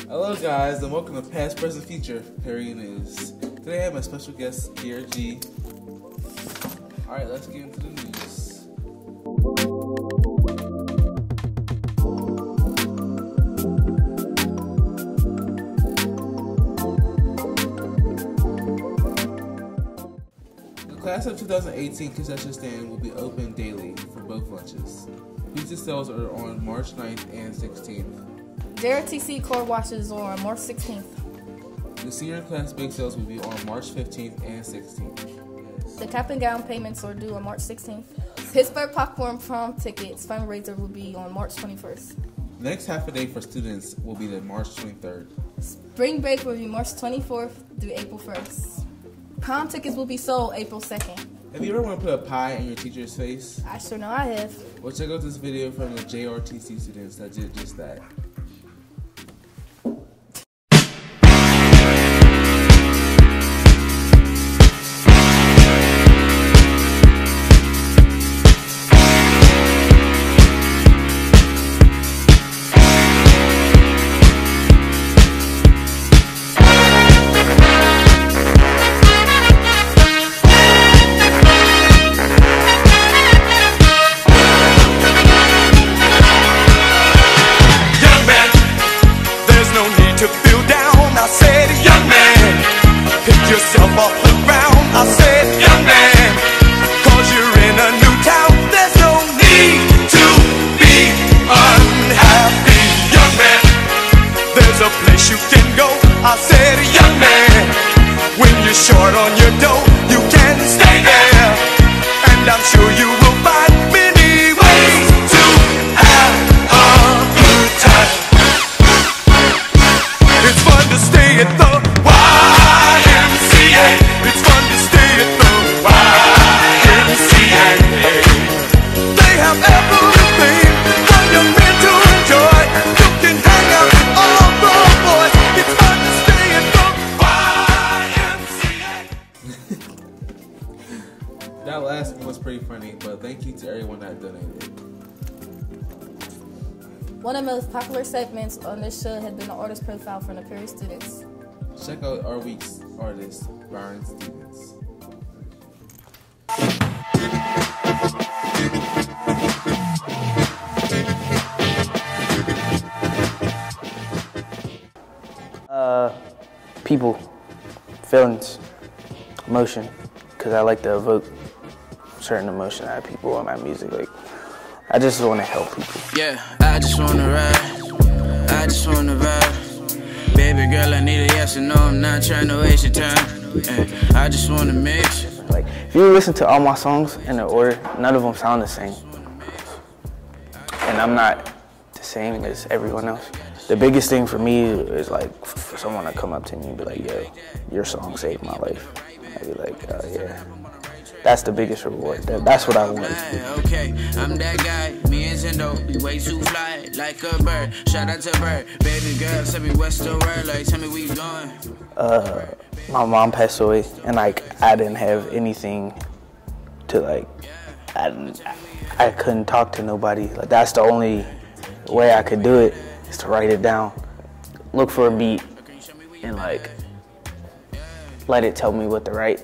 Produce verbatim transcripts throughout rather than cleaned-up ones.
Hello guys, and welcome to Past, Present, Future Perry News. Today I have my special guest, Pierre G. Alright, let's get into the news. The class of two thousand eighteen concession stand will be open daily for both lunches. Pizza sales are on March ninth and sixteenth. J R T C car washes are on March sixteenth. The senior class bake sales will be on March fifteenth and sixteenth. The cap and gown payments are due on March sixteenth. Pittsburgh Popcorn Prom tickets fundraiser will be on March twenty-first. The next half a day for students will be the March twenty-third. Spring break will be March twenty-fourth through April first. Prom tickets will be sold April second. Have you ever want to put a pie in your teacher's face? I sure know I have. Well, check out this video from the J R T C students that did just that. Yourself off the ground, I said, young man, cause you're in a new town, there's no need to be unhappy, young man, there's a place you can go, I said, young man, when you're short on your dough, you can stay there, and I'm sure you will find many ways to have a good time. It's fun to stay at the it's fun to stay at the Y M C A. They have everything for young men to enjoy. You can hang out with all the boys. It's fun to stay at the Y M C A. That last one was pretty funny, but thank you to everyone that donated. One of the most popular segments on this show has been the artist profile from the Perry students. Check out our week's artist, Byron Stevens. Uh, people, feelings, emotion, because I like to evoke certain emotion out of people in my music. Like, I just want to help people. Yeah, I just want to ride. I just want to ride. Baby girl, I need a yes and no, I'm not trying to waste your time. And I just want to mix. Like, if you listen to all my songs in the order, none of them sound the same. And I'm not the same as everyone else. The biggest thing for me is like for someone to come up to me and be like, yo, your song saved my life. I'd be like, oh yeah. That's the biggest reward. That, that's what I want. Okay, I'm that guy. Me and Zendo, we way too fly like a bird. Shout out to Bird. Baby girl, tell me what's the word. Like, tell me we going. Uh, my mom passed away, and like I didn't have anything to like. I didn't, I couldn't talk to nobody. Like, that's the only way I could do it is to write it down, look for a beat, and like let it tell me what to write.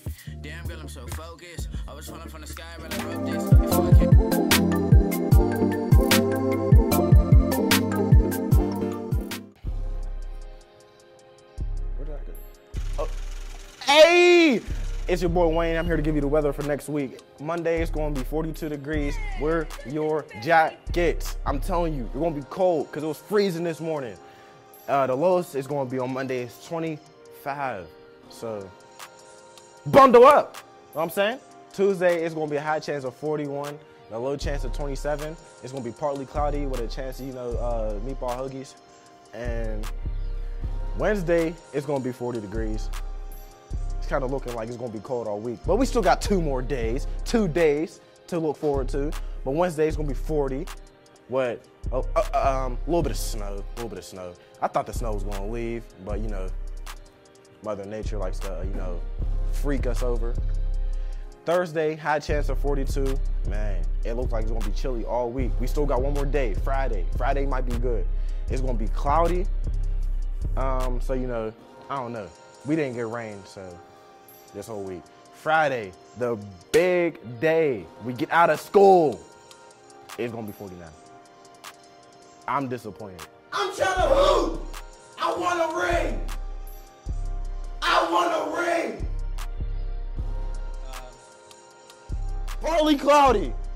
Hey, it's your boy Wayne. I'm here to give you the weather for next week. Monday it's going to be forty-two degrees. Wear your jackets. I'm telling you, you're going to be cold because it was freezing this morning. Uh, the lowest is going to be on Monday. It's twenty-five. So bundle up. You know what I'm saying? Tuesday it's going to be a high chance of forty-one. A low chance of twenty-seven. It's going to be partly cloudy with a chance of, you know, uh, meatball hoagies. And Wednesday it's going to be forty degrees. Kind of looking like it's gonna be cold all week, but we still got two more days, two days to look forward to. But Wednesday is gonna be forty. What? Oh, uh, um, a little bit of snow, a little bit of snow. I thought the snow was gonna leave, but you know, Mother Nature likes to, you know, freak us over. Thursday, high chance of forty-two. Man, it looks like it's gonna be chilly all week. We still got one more day, Friday. Friday might be good. It's gonna be cloudy Um, so, you know, I don't know. We didn't get rain, so this whole week. Friday, the big day. We get out of school. It's gonna be forty-nine. I'm disappointed. I'm trying to hoop. I want a ring. I want a ring. Partly cloudy.